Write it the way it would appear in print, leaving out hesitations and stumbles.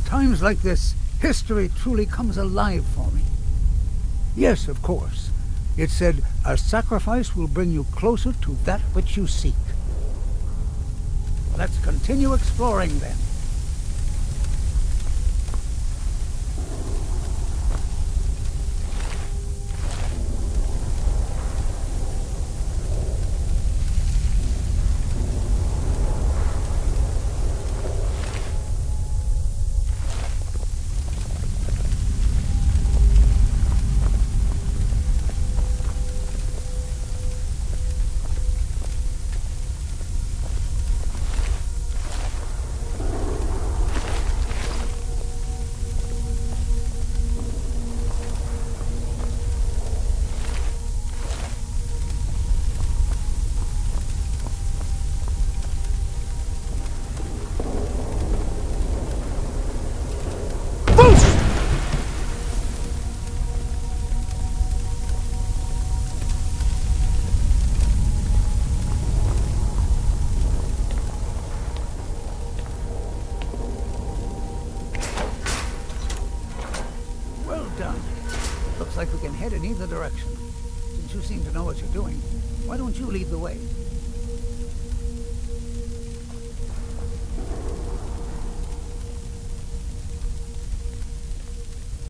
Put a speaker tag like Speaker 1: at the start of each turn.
Speaker 1: times like this, history truly comes alive for me. Yes, of course. It said, a sacrifice will bring you closer to that which you seek. Let's continue exploring then. Looks like we can head in either direction. Since you seem to know what you're doing, why don't you lead the way?